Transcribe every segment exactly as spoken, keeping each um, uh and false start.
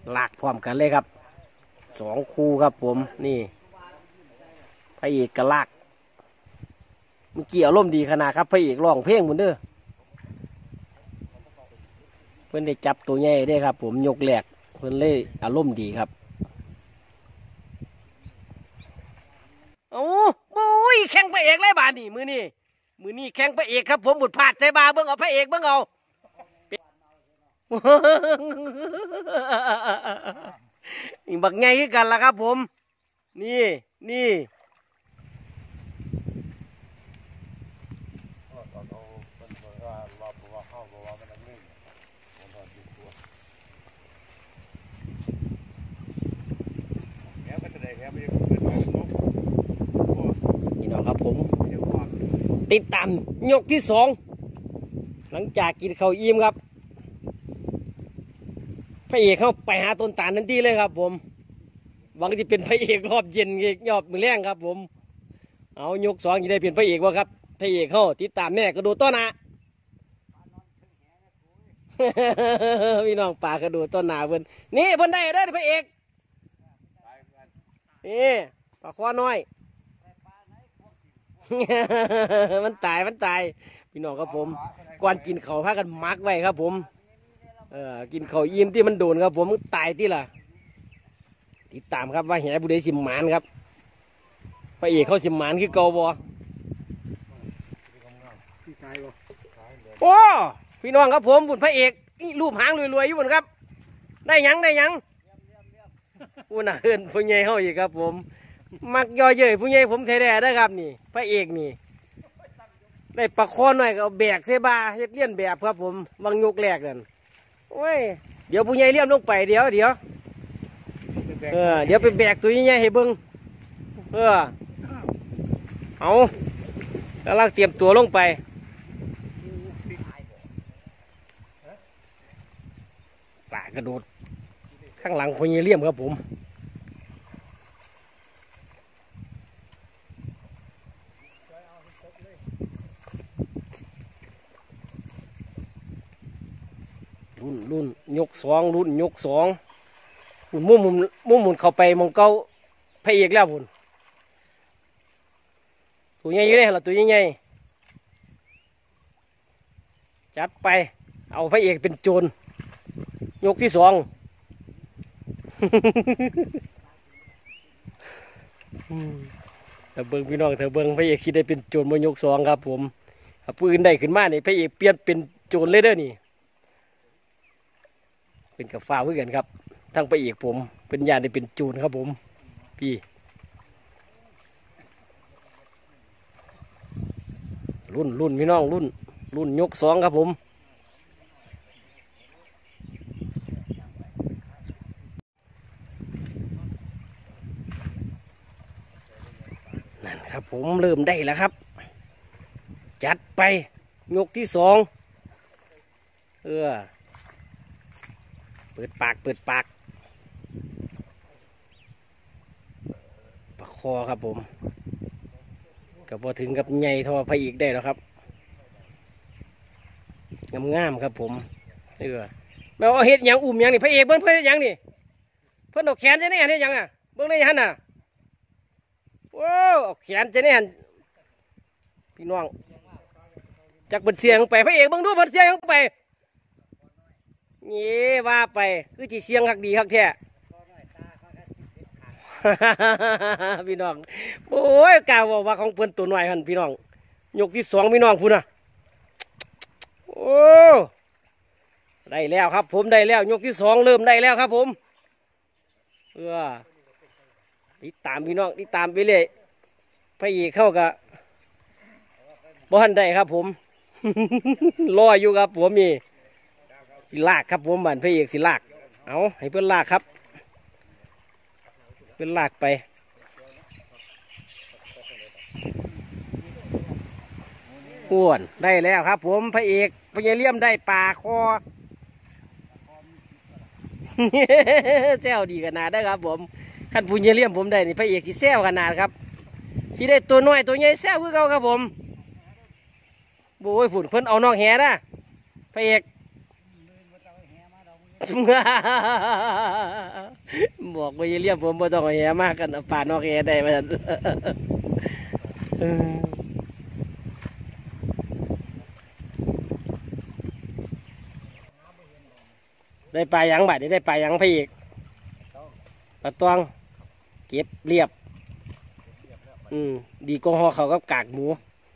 ลากพร้อมกันเลยครับสองคู่ครับผมนี่พระเอกกระลากเมื่อกี้อารมณ์ดีขนาดครับพระเอกร้องเพลงเหมือนเด้อเพื่อนได้จับตัวใหญ่ได้ครับผมยกแหลกเพื่อนเลยอารมณ์ดีครับโอ้โหแข่งพระเอกเลยบาดนี่มือนี่มือนี่แข่งพระเอกครับผมบุดพลาดใจบาเบิ้งเอาพระเอกเบิ้งเอาอีกบักไงขึ้นกันละครับผมนี่นี่นี่น้องครับผมติดตามยกที่สองหลังจากกินข้าวอิ่มครับพระเอกเข้าไปหาต้นตาลทันทีเลยครับผมหวังจะเป็นพระเอกรอบเย็นยอบมือแรงครับผมเอายกสองจะได้เป็นพระเอกวะครับพระเอกเข้าติดตามแม่กระโดดต้นนะพี่น้องป่ากระโดดต้นหนาเพิ่นนี่เพิ่นได้ได้พระเอกนี่ปลาคอน้อยมันตายมันตายพี่น้องครับผมก่อนกินเขาพากันมักไว้ครับผมเออกินเขาอิ่มที่มันโดนครับผมตายที่ล่ะติดตามครับว่าแหบุได้สิมหมานครับพระเอกเขาสิมหมานคือเกาบอโอ้พี่น้องครับผมบุญพระเอกนี่รูปหางรวยๆอยู่บนครับได้ยังได้ยังผู้น่าเอิญผู้ใหญ่เขาอีกครับผมมักย่อเย่ยผู้ใหญ่ผมแท้ๆได้ครับนี่พระเอกนี่ได้ปลาคอหน่อยก็แบกเสบาเฮ็ดเลี้ยนแบบครับผมวังยกแรกนั่นโอ้ยเดี๋ยวผู้ใหญ่เลี้ยมลงไปเดี๋ยวเดี๋ยวเออเดี๋ยวไปแบกตัวใหญ่ให้เบิ้งเออเอากำลังเตรียมตัวลงไปปลากระโดดข้างหลังผู้ใหญ่เลี้ยมครับผมรุ่นรุ่นยกสองรุ่นยกสองหุ่นมุ่งมุมมุ่งมุนเข้าไปมองเก้าพระเอกแล้วหุ่นตัวใหญ่อยู่เลยเหรอตัวใหญ่จัดไปเอาพระเอกเป็นโจรยกที่สองถ้าเบิ้งพี่น้องถ้าเบิ้งพระเอกคิดได้เป็นโจรมายกสองครับผมถ้าปืนได้ขึ้นมาเนี่ยพระเอกเปลี่ยนเป็นโจรเลยเด้อนี่เป็นกับฟ้าเพื่อนครับทั้งพระเอกผมเป็นญาติเป็นโจรครับผมพี่รุ่นรุ่นพี่น้องรุ่นรุ่นยกสองครับผมนั่นครับผมเริ่มได้แล้วครับจัดไปยกที่สองเออเปิดปากเปิดปากปากคอครับผมกับพอถึงกับใหญ่ทอพระเอกได้แล้วครับงามๆครับผมเออแม่ว่าเฮ็ดยังอุ่มยังนี่พระเอกเบิ้งเพื่อนยังนี่เพื่อนเอาแขนจะเนี่ยเฮ็ดยังอ่ะเบิ้งได้ยังน่ะว้าวเอาแขนจะเนี่ยพี่น้องจากบนเสียงไปพระเอกเบิ้งดูบนเสียงไปนี่ว่าไปคือจีเสียงหักดีหักแท้พี่น้องโอ้ยกล่าวว่าของเพื่อนตัวหน่อยหันพี่น้องยกที่สองพี่น้องพูดนะโอ้ได้แล้วครับผมได้แล้วยกที่สองเริ่มได้แล้วครับผมเออติดตามพี่น้องติดตามไปเลยพระเอกเข้ากับบ้านได้ครับผมรออยู่ครับผมมีสิลากครับผมบ้านพระเอกสิลากเอาให้เพื่อนลากครับเพื่อนลากไปอ้วนได้แล้วครับผมพระเอกพญาเลี่ยมได้ปลาคอแซวดีขนาดได้ครับผมขั้นพญาเลี่ยมผมได้นี่พระเอกที่แซวขนาดครับที่ได้ตัวน้อยตัวใหญ่แซวคือเขาครับผมโอ้ยฝุ่นเพิ่นเอานอกแหนะพระเอกบอกว่าอย่าเรียกผมบ่ต้องเอาแหมากกันเอาป่านอกแหได้มาซั่นได้ปลาหยังบัดนี้ได้ปลาหยังพี่อีกปลาตวงเก็บเรียบอืมดีกว่าห่อเขากับกากหมู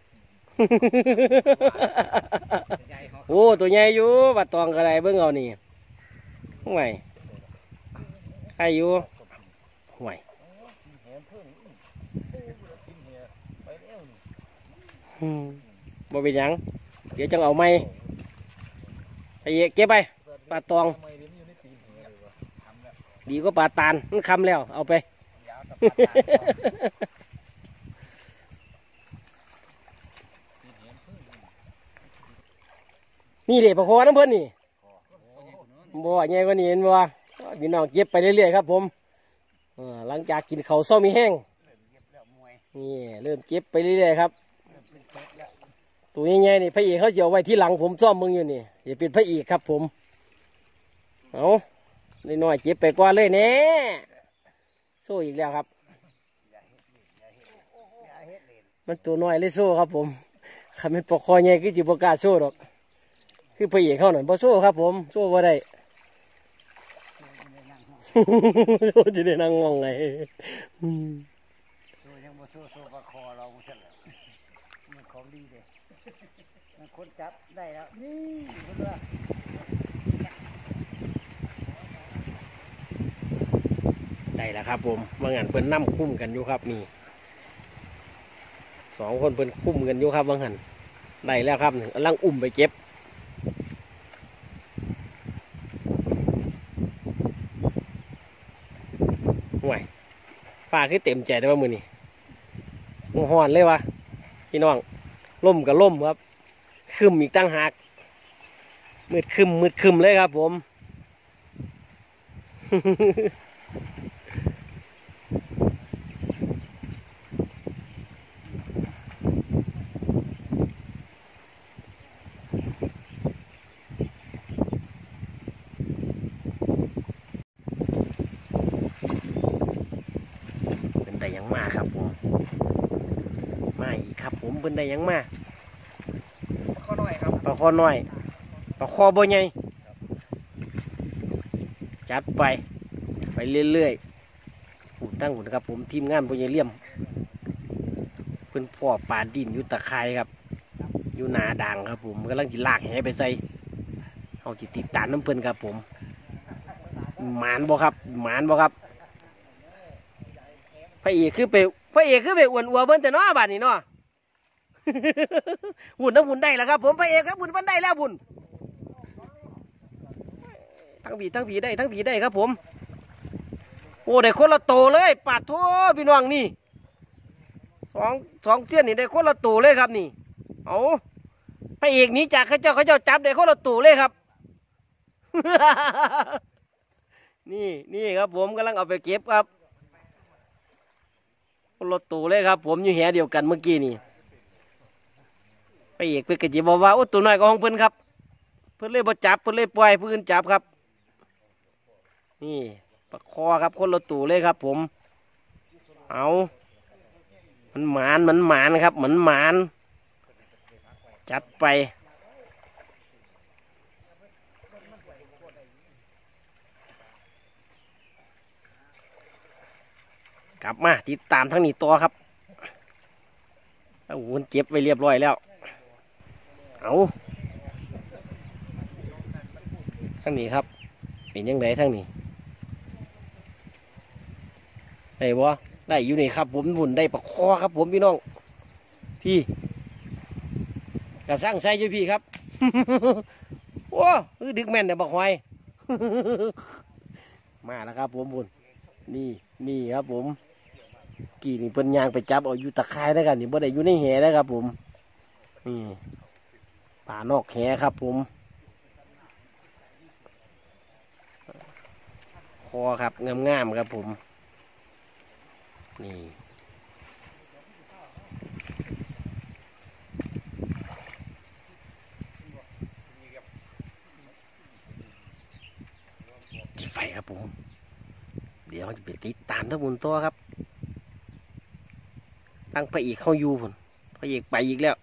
โอ้ตัวใหญ่อยู่ปลาตวงก็ได้เบิ่งเอานี่ห่วยใครอยู่ห่วยบ่เป็นหยังเดี๋ยวจังเอาไม้ไปเก็บไปปลาตวงดีก็ปลาตาลมันคำแล้วเอาไป นี่เด็กปลาคอน้ำเพิ่นนี่บ่ใหญ่กว่านี้เห็นบ่พี่น้องเก็บไปเรื่อยๆครับผมหลังจากกินข้าวเช้ามีแห้งนี่เริ่มเก็บไปเรื่อยๆครับตัวใหญ่ๆนี่พระเอกเขาเสียวไว้ที่หลังผมซ่อมมึงอยู่นี่อย่าเป็นพระเอกครับผมเอาน้อยๆเก็บไปก่อนเลยแน่โซ่อีกแล้วครับมันตัวน้อยเลยโซ่ครับผมขันเป็นปลาคอใหญ่คือจิบกล้าโซ่หรอกคือพระเอกเขาหน่อยบ่โซ่ครับผมโซ่บ่ได้ จะได้นั่งงงไงยังบ่โซ่โซ่ปลาคอเราเสร็จแล้วมันของดีเลยมันคนจับได้แล้วนี่คนละได้แล้วครับผมว่างานเพิ่นนั่มคุ้มกันอยู่ครับนี่สองคนเพิ่นคุ้มกันอยู่ครับว่างานได้แล้วครับกำลังอุ้มไปเก็บห่วยป้าคือเต็มใจได้ว่ามือนี่มันห่อนเลยวะพี่น้องล่มกับล่มครับคึมอีกตั้งหากมืดคึมมืดคึมเลยครับผม ได้ยังมาครับผมมาอีกครับผมเป็นได้ยังมาปลาคอน้อยครับปลาคอน้อยปลาคอบ่ใหญ่จัดไปไปเรื่อยๆผมตั้งหุ่นครับผมทีมงานบ่ใหญ่เลี่ยมเป็นพ่อป่าดินอยู่ตะไคร้ครับอยู่นาด่างครับผมกำลังจิลากแหไปใส่เอาจิติดตามน้ำเพิ่นครับผมหมานบ่ครับหมานบ่ครับพระเอกคือไปพระเอกคือไปอ้วนอัวเบิ้นแต่น้อบ้านนี่เนาะ บุญน้ำบุญได้แล้วครับผมพระเอกครับบุญมันได้แล้วบุญทั้งผีทั้งผีได้ทั้งผีได้ครับผมโอ้ได้คนละโตเลยปาดทั่วพี่น้องนี่สองสองเส้นนี่ได้คนละโตเลยครับนี่เอาพระเอกนี้จากเขาเจ้าเขาเจ้าจับได้คนละโตเลยครับ นี่นี่ครับผมกำลังเอาไปเก็บครับรถตู้เลยครับผมอยู่แหเดียวกันเมื่อกี้นี่ไปเอกไปกระจิบว่าโอ้ตัวน้อยก็ของเพิ่นครับเพิ่นเลยบ่จับเพิ่นเลยปล่อยเพิ่นจับครับนี่ปลาคอครับคนรถตู้เลยครับผมเอามันหมานมันหมานครับเหมือนหมานจัดไปกลับมาติดตามทั้งนี้ตัวครับโอ้โหเก็บไว้เรียบร้อยแล้วเอาทั้งนี้ครับเป็นยังไงทั้งนี้ได้บ่ได้อยู่นี่ครับผมบุญได้ปลาคอครับผมพี่น้องพี่กระสร้างใส่อยู่พี่ครับ โอ้ดึกแม่นแต่บอกหอย มาแล้วครับผมบุญนี่นี่ครับผมกี่นี่เป็นยางไปจับเอาอยู่ตะไคร้ได้กันนี่บ่ได้อยู่ในแหได้ครับผมนี่ป่านอกแหครับผมคอครับงามๆครับผมนี่ครับผมเดี๋ยวจะไปติดตามทั้งหมดตัวครับตั้งพระเอกเข้าอยู่ผมพระเอกไปอีกแล้ว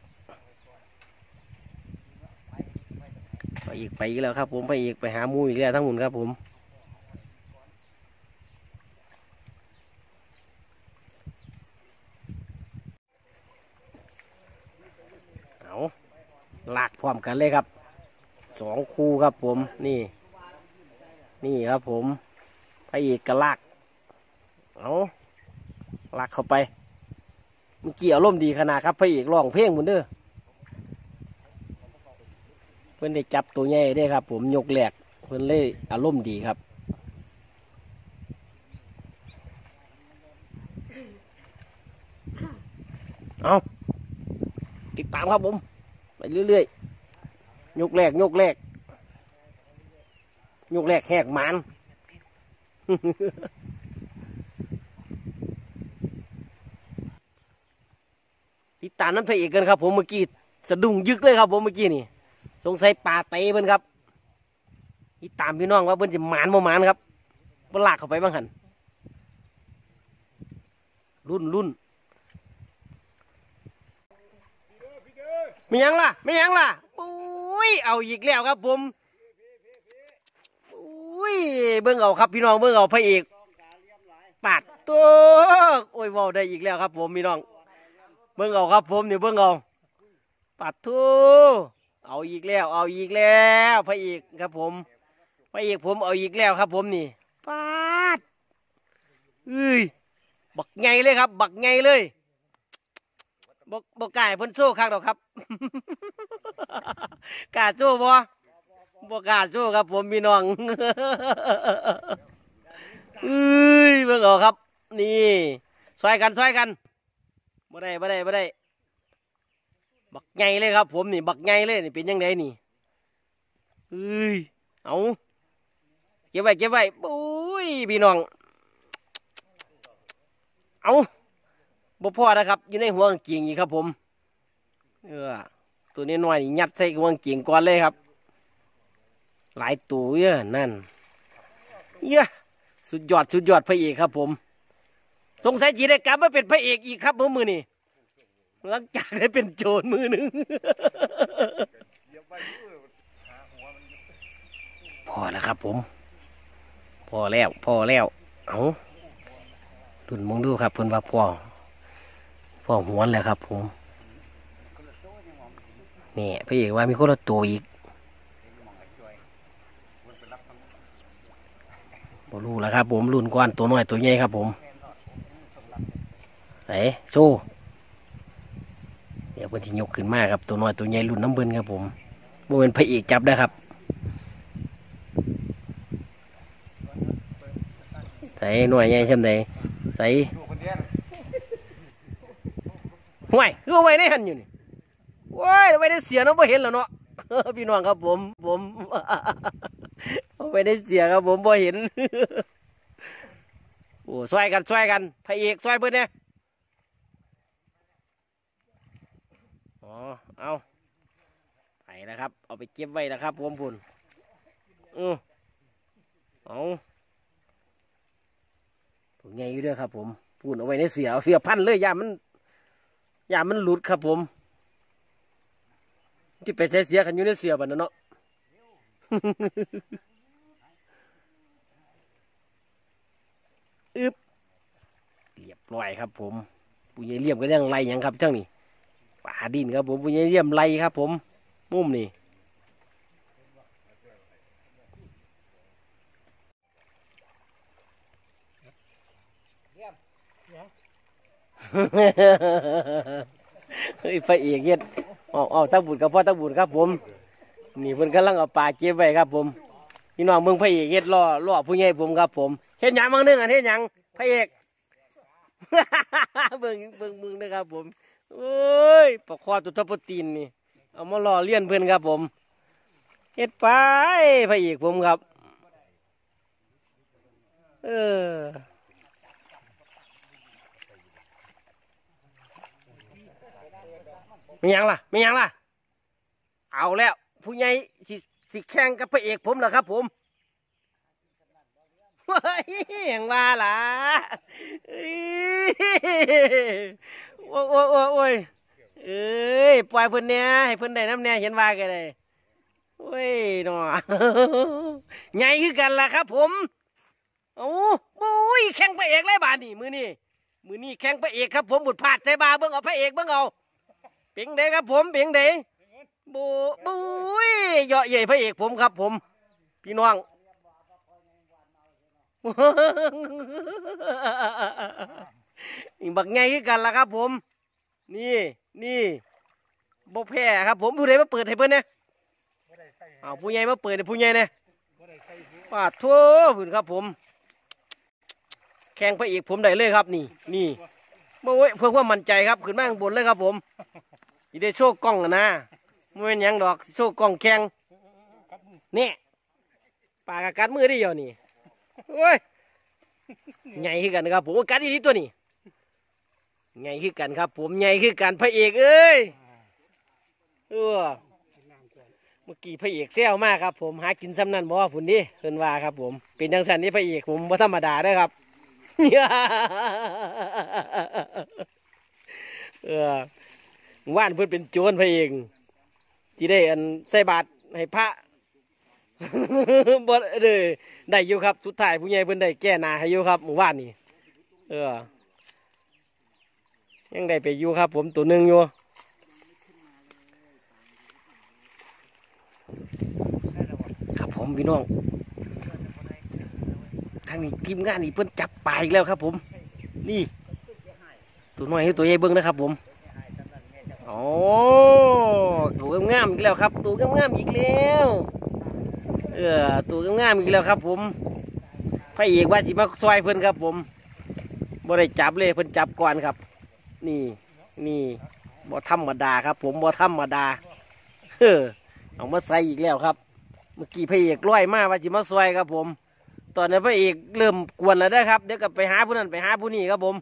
พระเอกไปอีกแล้วครับผมพระเอกไปหาหมูอีกแล้วทั้งหมดครับผมเอาลากพร้อมกันเลยครับสองคู่ครับผมนี่นี่ครับผมพระเอกกระลากเอาลากเข้าไปเมื่อกี้อารมณ์ดีขนาดครับพระเอกร้องเพลงหมดเด้อเพื่อนได้จับตัวใหญ่ได้ครับผมยกแหลกเพื่อนเลยอารมณ์ดีครับเอาติดตามครับผมไปเรื่อยๆยกแหลกยกแหลกยกแหลกแหกหมันติดตามนั้นพระเอกกันครับผมเมื่อกี้สะดุ้งยึกเลยครับผมเมื่อกี้นี่สงสัยป่าเตะเพิ่นครับติดตามพี่น้องว่าเพิ่นจะหมานบ่หมานครับเพิ่นลากเข้าไปบ้างหันรุ่นรุ่นไม่ยังล่ะไม่ยังล่ะอุ้ยเอาอีกแล้วครับผมอุ้ยเบิ่งเอาครับพี่น้องเบิ่งเอาพระเอกปาดตัวโอ้ยว้าวได้อีกแล้วครับผมพี่น้องเบิ่งเอาครับผมนี่เบิ่งเอาปัดทูเอาอีกแล้วเอาอีกแล้วพระเอกครับผมพระเอกผมเอาอีกแล้วครับผมนี่ปาดเอ้ยบักไงเลยครับบักไงเลยบักบักไก่เพิ่นโซ่ข้างดอกครับ กล้าโซ่บ่บ่กล้าโซ่ครับผมพี่น้อง เอ้ยเบิ่งเอาครับนี่ซอยกันซอยกันบ่ได้บ่ได้บ่ได้บักไงเลยครับผมนี่บักไงเลยนี่เป็นยังไงนี่เอ้ยเอาเก็บไว้เก็บไว้ปุ้ยพี่น้องเอาบ่พอนะครับอยู่ในหัวกางเกงอีกครับผมเออตัวนี้น้อยยัดใส่หัวกางเกงก่อนเลยครับหลายตัวเยอะนั่นเยอะสุดยอดสุดยอดพระเอกครับผมสงสัยจีได้กลับมาเป็นพระเอกอีกครับผมมือนี่หลังจากได้เป็นโจรมือหนึ่งพอแล้วครับผมพอแล้วพอแล้วเอาดุนมองดูครับเพิ่นว่าพ่อพ่อหวนแล้วครับผมนี่พระเอกว่ามีคนละตัวอีกบอรู้แล้วครับผมรุ่นก้อนตัวน้อยตัวใหญ่ครับผมไหนโซ่เดี๋ยวเพิ่นที่ยกขึ้นมาครับตัวน้อยตัวใหญ่รุ่นน้ำเบิ้ลครับผมโมเป็นพระเอกจับได้ครับใส่หน่วยใหญ่ใช่ไหมใส่ห่วยคือเอาไว้ในหันอยู่นี่ว้ายเอาไว้ได้เสียเนาะไม่เห็นแล้วเนาะ พี่น้องครับผมผม เอาไว้ได้เสียครับผมพอเห็น โอ้ซอยกันซอยกันพระเอกซอยเบิ้ลเนี่ยอ๋อเอาไปนะครับเอาไปเก็บไว้นะครับผมพุ่นอือเอาตัวใหญ่อยู่ด้วยครับผมพุ่นเอาไว้ในเสียเอาเสียพันเลยยามันยามันหลุดครับผมที่ไปใช้เสียกันอยู่ในเสียบัดนั้นเนาะ อึบเรียบร้อยครับผมปุญญเลี่ยมก็ยังไล่ยังครับเจ้านี่ป่าดินครับผมปุญญเลี่ยมไล่ครับผมมุมนี่ เฮ้ยพระเอกเฮ็ดเอาเอาตั้งบุญกับพ่อตั้งบุญครับผมนี่เพิ่นกำลังเอาปลาเก็บไว้ครับผมพี่น้องเมืองพระเอกเฮ็ดล่อล่อผู้ใหญ่ผมครับผมเฮ็ดหยังบางนึงอันเฮ็ดหยังพระเอก เบิ่งเบิ่งมึงนะครับผมโอ้ยปลาคอตุทปตีนนี่เอามาล่อเลี้ยนเพื่อนครับผมเฮ็ดไปพระเอกผมครับเออไม่ยังล่ะไม่ยังล่ะเอาแล้วผู้ใหญ่สิสิแข่งกับพระเอกผมเหรอครับผมเฮ้ยอย่างว่าล่ะเอ้ยโอ้ยโอ้ยโอ้ยโอ้ยเอ้ยปล่อยเพิ่นเนี่ยให้เพิ่นได้น้ำเนี่ยเห็นว่ากันเลยโอ้ยหนอใหญ่คือกันล่ะครับผมโอ้โอ้ยแข่งพระเอกเลยบาดนี่มือนี่มือนี่แข่งพระเอกครับผมบุดพลาดใจบาเบิ่งเอาพระเอกเบิ่งเอาเปียงเด้ครับผมเปียงเด้บูบูยเยาะเย่ยพระเอกผมครับผมพี่น้องอีกบักไงคือกันล่ะครับผมนี่นี่บ่แพ้ครับผมผู้ใดมาเปิดให้เพิ่นเนี่ยอ้าวผู้ใหญ่มาเปิดให้ผู้ใหญ่เนี่ยปาดทั่วพื้นครับผมแข่งพระเอกผมได้เลยครับนี่นี่เมื่อเพื่อความมั่นใจครับขึ้นมาข้างบนเลยครับผมอีได้โชว์กล้องนะไม่เป็นยังดอกโชว์กล้องแข่งเนี่ยปากกัดมือได้เดียวนี่โอ้ยใหญ่ขึ้นกันครับผมกัดอีกทีตัวนี้ใหญ่ขึ้นกันครับผมใหญ่ขึ้นกันพระเอกเอ้ยเออเมื่อกี้พระเอกเซลมากครับผมหากินซ้ำนั่นบ่ฝุ่นดิเพิ่นว่าครับผมเป็นจังสันนี่พระเอกผมบ่ธรรมดาเด้อครับเออว่านเพื่อนเป็นโจรพระเอกที่ได้อันใส่บาตรให้พระบ่เด้อได้อยู่ครับสุดท้ายผู้ใหญ่เพิ่นได้แก้หน้าให้อยู่ครับหมู่บ้านนี่เออยังได้ไปอยู่ครับผมตัวหนึ่งอยู่ครับผมพี่น้องทางนี้ทีมงานนี่เพิ่นจับปลาอีกแล้วครับผมนี่ตัวน้อยให้ตัวใหญ่เบิ้งนะครับผมโอ้ตัวงามๆอีกแล้วครับตัวงามๆอีกแล้วเออตัวงามๆอีกแล้วครับผมพระเอกว่าสิมาซอยเพิ่นครับผมบ่ได้จับเลยเพิ่นจับก่อนครับนี่นี่บ่ธรรมดาครับผมบ่ธรรมดาเออเอามาใส่อีกแล้วครับเมื่อกี้พระเอกร้อยมาว่าสิมาซอยครับผมตอนนี้พระเอกเริ่มกวนแล้วนะครับเดี๋ยวก็ไปหาผู้นั้นไปหาผู้นี้ครับผม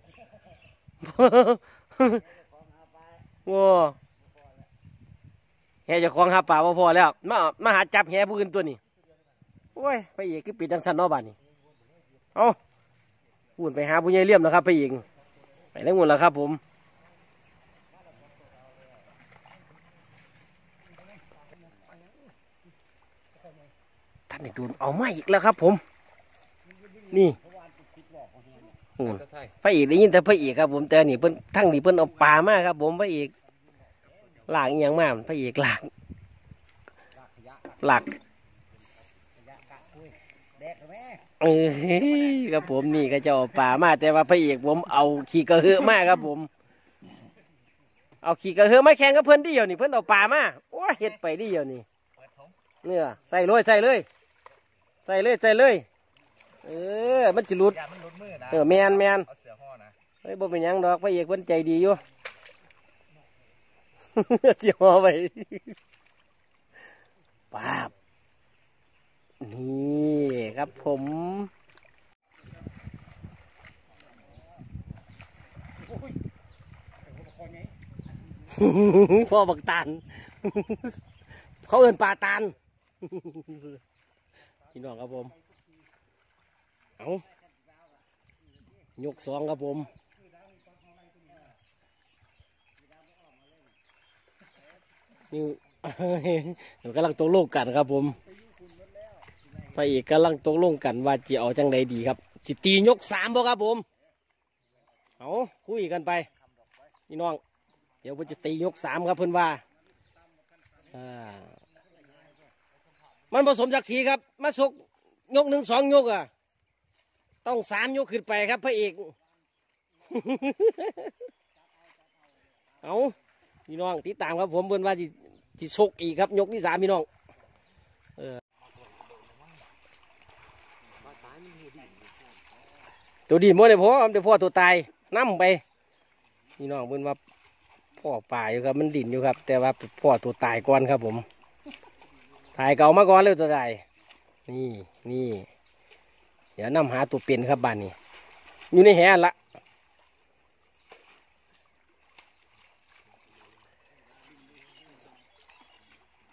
ว้าแห่จะคล้องหาป่าพอแล้วมามาหาจับแห่ผู้อื่นตัวนี้โอ้ยพระเอกคือปิดจังสันนอบ้านนี่เอาพูดไปหาผู้ใหญ่เลี่ยมนะครับพระเอกไปแล้วหมดแล้วครับผมท่านนี่ดูเอาไม่อีกแล้วครับผมนี่พระเอกได้ยินแต่พระเอกครับผมแต่นี่เพิ่นทั้งนี่เพิ่นเอาปลามากครับผมพระเอกหลากอย่างมากพระเอกหลากหลากเออครับผมนี่ก็จะเอาปลามากแต่ว่าพระเอกผมเอาขี่กระเฮือมากครับผมเอาขี่กระเฮือมาแข่งกับเพิ่นเดียวนี่เพิ่นเอาปลามาโอ้เฮ็ดไปเดียวนี่เนี่ยใส่เลยใส่เลยใส่เลยใส่เลยเออมันจะหลุดเออแมนแมนเฮ้ยบ่เป็นยังดอกพระเอกเพิ่นใจดีอยู่เสียหัวไปป้าบนี่ครับผมพ่อบักตาลเขาเอิ้นปลาตาลพี่น้องครับผมเอายกสองครับผมนี่มันกำลังตกลงกันครับผมพระเอกกำลังตกลงกันว่าจะเอาจังใดดีครับจิตียกสามบ่ครับผมเอาคุยกันไปพี่น้องเดี๋ยวผมจะตียกสามครับเพื่อนว่าอ่ามันผสมศักดิ์ศรีครับมาสกยกหนึ่งสองยกอ่ะต้องสามยกขึ้นไปครับพระเอก เอาพี่น้องติดตามครับผมเพื่อนว่าที่ที่ชกอีกครับยกที่สามพี่น้องเออตัวดีมั้งเดี๋ยวพ่อเดี๋ยวพ่อตัวตายน้ำไปพี่น้องเพื่อนว่าพ่อป่าอยู่ครับมันดิ่นอยู่ครับแต่ว่าพ่อตัวตายก่อนครับผมถ่ายเก่ามาก่อนเลยตัวตายนี่นี่เดี๋ยวนำหาตัวเป็นครับบ้านนี้อยู่ในแหละ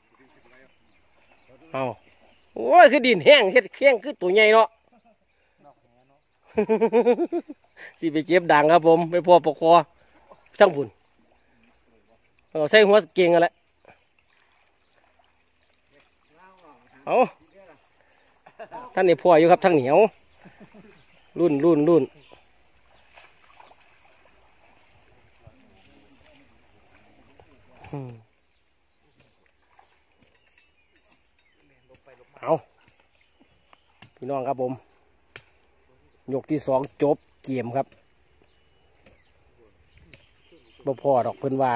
เอาโอ้ยคือดินแห้งเฮ็ดแห้งคือตัวใหญ่เนาะสิไปเจ็บดังครับผมไปพ่อปกคอช่างบุญเอาใส่หัวเก่งอะไรเอาท่านนี่พ่ออยู่ครับทั้งเหนียวรุ่นรุ่นรุ่นเอาพี่น้องครับผมยกที่สองจบเกมครับบ่พอดอกเพิ่นว่า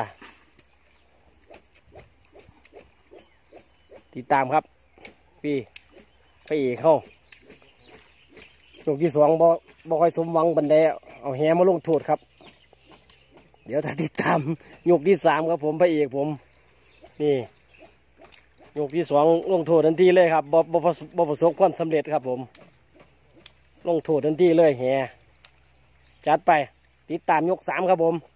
ติดตามครับพี่พระเอกเข้ายกที่สองบ่บ่ค่อยสมหวังบันไดเอาแหมาลงโทษครับเดี๋ยวถ้าติดตามยกที่สามครับผมพระเอกผมนี่ยกที่สองลงโทษทันทีเลยครับบ่บ่บ่ประสบความสำเร็จครับผมลงโทษทันทีเลยแหจัดไปติดตามยกสามครับผม